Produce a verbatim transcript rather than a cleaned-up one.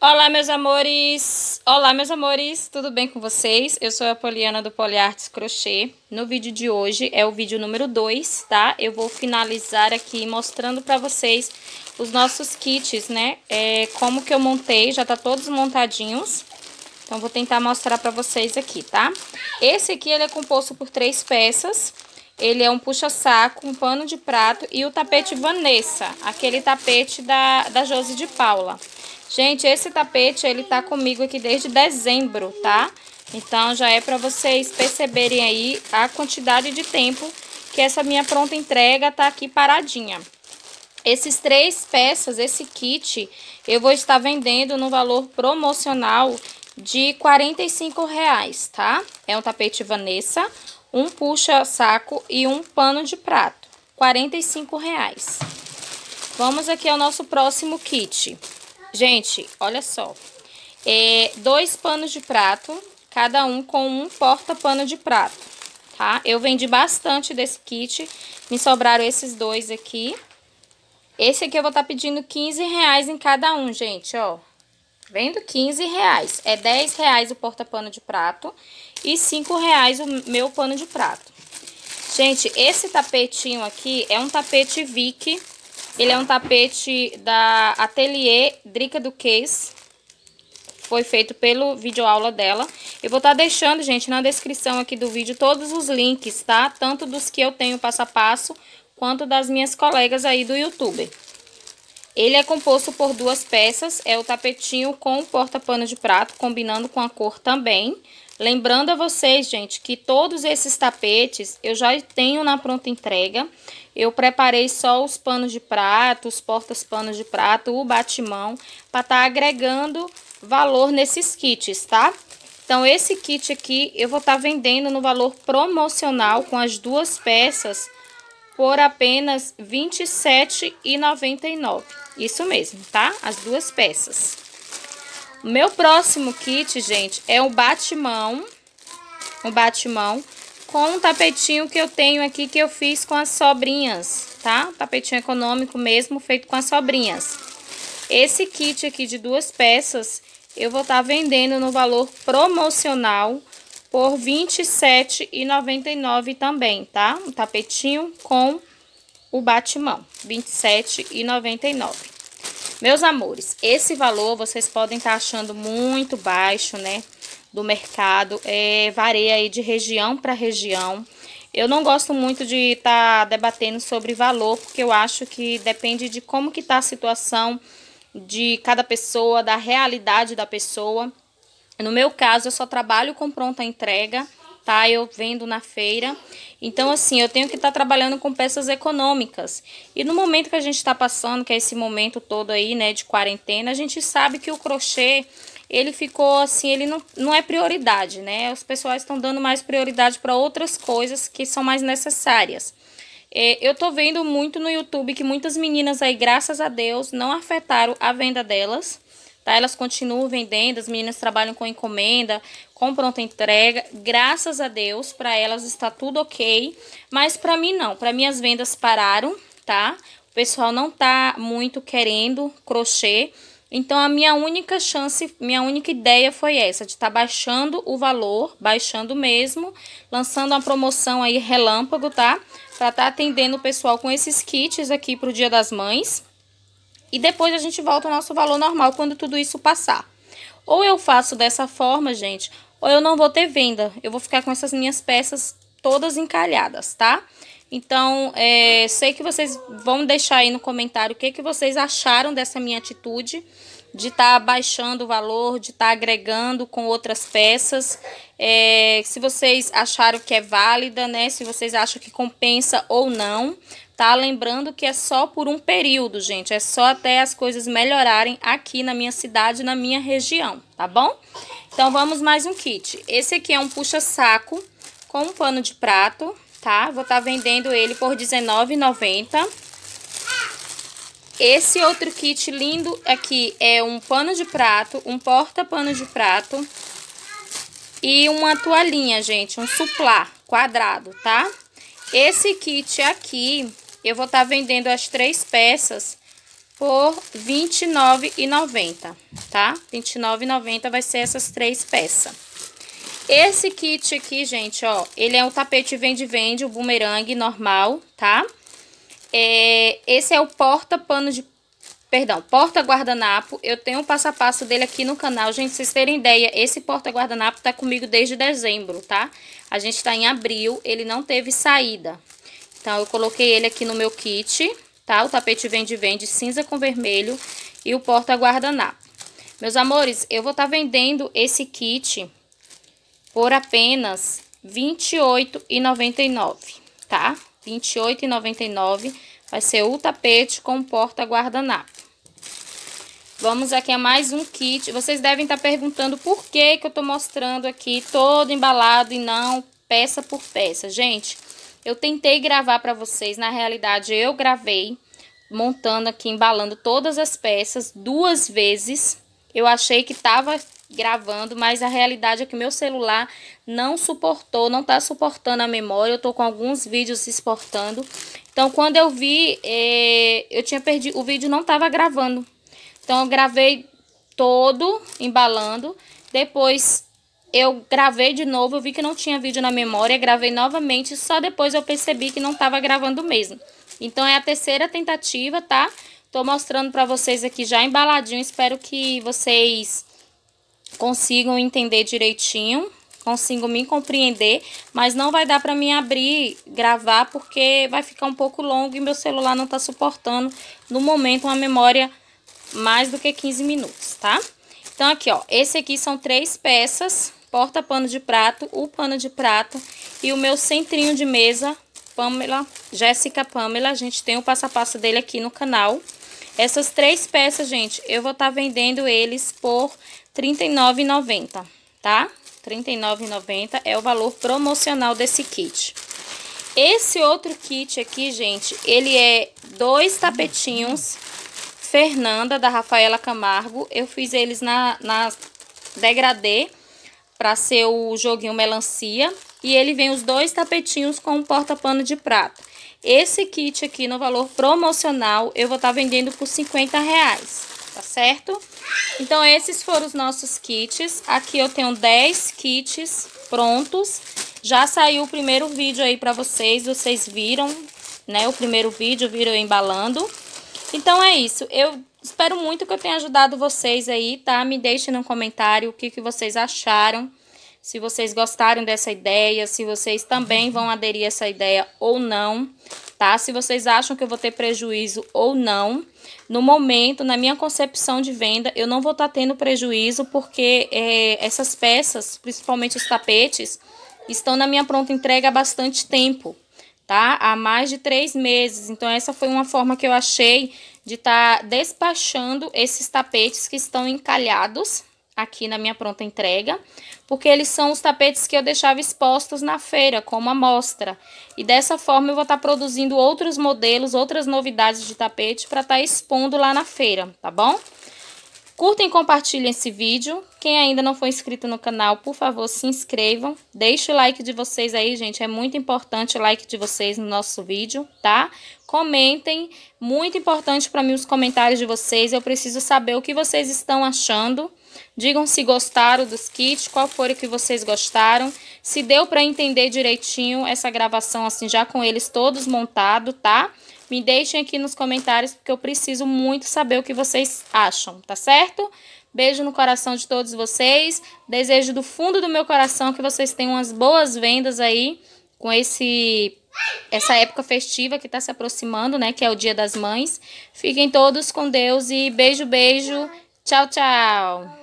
Olá, meus amores! Olá, meus amores! Tudo bem com vocês? Eu sou a Poliana do Poliartes Crochê. No vídeo de hoje é o vídeo número dois, tá? Eu vou finalizar aqui mostrando pra vocês os nossos kits, né? É, como que eu montei, já tá todos montadinhos. Então, vou tentar mostrar pra vocês aqui, tá? Esse aqui, ele é composto por três peças. Ele é um puxa-saco, um pano de prato e o tapete Vanessa, aquele tapete da, da Josi de Paula. Gente, esse tapete, ele tá comigo aqui desde dezembro, tá? Então, já é pra vocês perceberem aí a quantidade de tempo que essa minha pronta entrega tá aqui paradinha. Esses três peças, esse kit, eu vou estar vendendo no valor promocional de quarenta e cinco reais, tá? É um tapete Vanessa, um puxa-saco e um pano de prato. quarenta e cinco reais. Vamos aqui ao nosso próximo kit. Gente, olha só, é, dois panos de prato, cada um com um porta-pano de prato, tá? Eu vendi bastante desse kit, me sobraram esses dois aqui. Esse aqui eu vou estar pedindo quinze reais em cada um, gente, ó. Vendo? quinze reais. É dez reais o porta-pano de prato e cinco reais o meu pano de prato. Gente, esse tapetinho aqui é um tapete Vicky. Ele é um tapete da Atelier Drica Duquesne. Foi feito pelo videoaula dela. Eu vou estar deixando, gente, na descrição aqui do vídeo todos os links, tá? Tanto dos que eu tenho passo a passo, quanto das minhas colegas aí do YouTube. Ele é composto por duas peças. É o tapetinho com o porta-pano de prato, combinando com a cor também. Lembrando a vocês, gente, que todos esses tapetes eu já tenho na pronta entrega. Eu preparei só os panos de prato, os portas-panos de prato, o batimão, para estar tá agregando valor nesses kits, tá? Então, esse kit aqui eu vou estar tá vendendo no valor promocional com as duas peças por apenas vinte e sete reais e noventa e nove centavos. Isso mesmo, tá? As duas peças. O meu próximo kit, gente, é o batimão. O batimão com um tapetinho que eu tenho aqui que eu fiz com as sobrinhas, tá? Tapetinho econômico mesmo, feito com as sobrinhas. Esse kit aqui de duas peças, eu vou estar tá vendendo no valor promocional por vinte e sete reais e noventa e nove centavos também, tá? Um tapetinho com o batimão, vinte e sete reais e noventa e nove centavos. Meus amores, esse valor vocês podem estar tá achando muito baixo, né? Do mercado, é, varia aí de região para região. Eu não gosto muito de estar tá debatendo sobre valor, porque eu acho que depende de como que tá a situação de cada pessoa, da realidade da pessoa. No meu caso, eu só trabalho com pronta entrega, tá? Eu vendo na feira. Então, assim, eu tenho que estar tá trabalhando com peças econômicas. E no momento que a gente está passando, que é esse momento todo aí, né, de quarentena, a gente sabe que o crochê, ele ficou assim, ele não, não é prioridade, né? Os pessoais estão dando mais prioridade para outras coisas que são mais necessárias. É, eu tô vendo muito no YouTube que muitas meninas aí, graças a Deus, não afetaram a venda delas, tá? Elas continuam vendendo, as meninas trabalham com encomenda, com pronta entrega. Graças a Deus, para elas está tudo ok, mas para mim não. Para mim as vendas pararam, tá? O pessoal não tá muito querendo crochê. Então, a minha única chance, minha única ideia foi essa, de estar tá baixando o valor, baixando mesmo, lançando uma promoção aí relâmpago, tá? Para estar tá atendendo o pessoal com esses kits aqui pro Dia das Mães. E depois a gente volta ao nosso valor normal quando tudo isso passar. Ou eu faço dessa forma, gente, ou eu não vou ter venda. Eu vou ficar com essas minhas peças todas encalhadas, tá? Então, é, sei que vocês vão deixar aí no comentário o que, que vocês acharam dessa minha atitude de estar tá baixando o valor, de estar tá agregando com outras peças. É, se vocês acharam que é válida, né? Se vocês acham que compensa ou não, tá? Lembrando que é só por um período, gente. É só até as coisas melhorarem aqui na minha cidade, na minha região, tá bom? Então, vamos mais um kit. Esse aqui é um puxa-saco com um pano de prato, tá? Vou estar tá vendendo ele por dezenove reais e noventa centavos. Esse outro kit lindo aqui é um pano de prato, um porta-pano de prato e uma toalhinha, gente, um suplá quadrado, tá? Esse kit aqui, eu vou estar tá vendendo as três peças por vinte e nove reais e noventa centavos, tá? vinte e nove reais e noventa centavos vai ser essas três peças. Esse kit aqui, gente, ó, ele é o tapete vende-vende, o bumerangue normal, tá? É, esse é o porta-pano de... Perdão, porta-guardanapo. Eu tenho o passo a passo dele aqui no canal. Gente, pra vocês terem ideia, esse porta-guardanapo tá comigo desde dezembro, tá? A gente tá em abril, ele não teve saída. Então, eu coloquei ele aqui no meu kit, tá? O tapete vende-vende cinza com vermelho e o porta-guardanapo. Meus amores, eu vou estar vendendo esse kit por apenas vinte e oito reais e noventa e nove centavos, tá? vinte e oito reais e noventa e nove centavos vai ser o tapete com porta-guardanapo. Vamos aqui a mais um kit. Vocês devem estar perguntando por que que eu tô mostrando aqui todo embalado e não peça por peça. Gente, eu tentei gravar para vocês, na realidade eu gravei montando aqui, embalando todas as peças duas vezes. Eu achei que tava gravando, mas a realidade é que meu celular não suportou, não tá suportando a memória. Eu tô com alguns vídeos exportando. Então, quando eu vi, eh, eu tinha perdido, o vídeo não tava gravando. Então, eu gravei todo embalando. Depois, eu gravei de novo, eu vi que não tinha vídeo na memória, gravei novamente, só depois eu percebi que não tava gravando mesmo. Então, é a terceira tentativa, tá? Tô mostrando pra vocês aqui já embaladinho, espero que vocês consigam entender direitinho, consigam me compreender, mas não vai dar pra mim abrir, gravar, porque vai ficar um pouco longo e meu celular não tá suportando, no momento, uma memória mais do que quinze minutos, tá? Então, aqui, ó, esse aqui são três peças, porta-pano de prato, o pano de prato e o meu centrinho de mesa, Pamela, Jéssica Pamela, a gente tem o passo a passo dele aqui no canal. Essas três peças, gente, eu vou estar vendendo eles por trinta e nove reais e noventa centavos, tá? trinta e nove reais e noventa centavos é o valor promocional desse kit. Esse outro kit aqui, gente, ele é dois tapetinhos Fernanda, da Rafaela Camargo. Eu fiz eles na, na degradê para ser o joguinho melancia. E ele vem os dois tapetinhos com o porta-pano de prata. Esse kit aqui no valor promocional eu vou estar vendendo por cinquenta reais, tá certo? Então, esses foram os nossos kits. Aqui eu tenho dez kits prontos. Já saiu o primeiro vídeo aí pra vocês. Vocês viram, né? O primeiro vídeo, viram eu embalando. Então, é isso. Eu espero muito que eu tenha ajudado vocês aí, tá? Me deixem no comentário o que, que vocês acharam. Se vocês gostaram dessa ideia, se vocês também vão aderir a essa ideia ou não, tá? Se vocês acham que eu vou ter prejuízo ou não. No momento, na minha concepção de venda, eu não vou estar tendo prejuízo porque é, essas peças, principalmente os tapetes, estão na minha pronta entrega há bastante tempo, tá? Há mais de três meses. Então, essa foi uma forma que eu achei de estar despachando esses tapetes que estão encalhados aqui na minha pronta entrega, porque eles são os tapetes que eu deixava expostos na feira, como amostra. E dessa forma eu vou estar produzindo outros modelos, outras novidades de tapete para estar expondo lá na feira, tá bom? Curtem e compartilhem esse vídeo. Quem ainda não foi inscrito no canal, por favor, se inscrevam. Deixe o like de vocês aí, gente. É muito importante o like de vocês no nosso vídeo, tá? Comentem. Muito importante para mim os comentários de vocês. Eu preciso saber o que vocês estão achando. Digam se gostaram dos kits, qual foi o que vocês gostaram. Se deu para entender direitinho essa gravação, assim, já com eles todos montados, tá? Me deixem aqui nos comentários, porque eu preciso muito saber o que vocês acham, tá certo? Beijo no coração de todos vocês. Desejo do fundo do meu coração que vocês tenham umas boas vendas aí com esse, essa época festiva que tá se aproximando, né? Que é o Dia das Mães. Fiquem todos com Deus e beijo, beijo. Tchau, tchau.